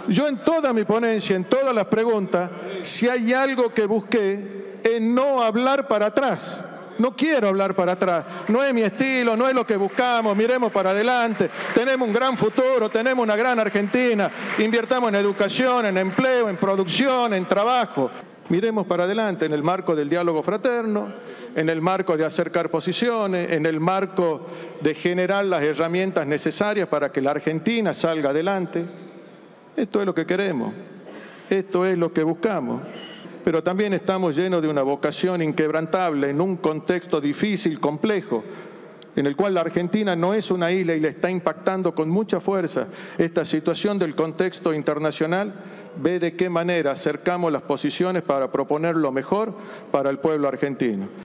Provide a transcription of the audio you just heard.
Yo en toda mi ponencia, en todas las preguntas, si hay algo que busqué, es no hablar para atrás. No quiero hablar para atrás, no es mi estilo, no es lo que buscamos, miremos para adelante, tenemos un gran futuro, tenemos una gran Argentina, invirtamos en educación, en empleo, en producción, en trabajo. Miremos para adelante en el marco del diálogo fraterno, en el marco de acercar posiciones, en el marco de generar las herramientas necesarias para que la Argentina salga adelante. Esto es lo que queremos, esto es lo que buscamos. Pero también estamos llenos de una vocación inquebrantable en un contexto difícil, complejo, en el cual la Argentina no es una isla y le está impactando con mucha fuerza esta situación del contexto internacional. Ve de qué manera acercamos las posiciones para proponer lo mejor para el pueblo argentino.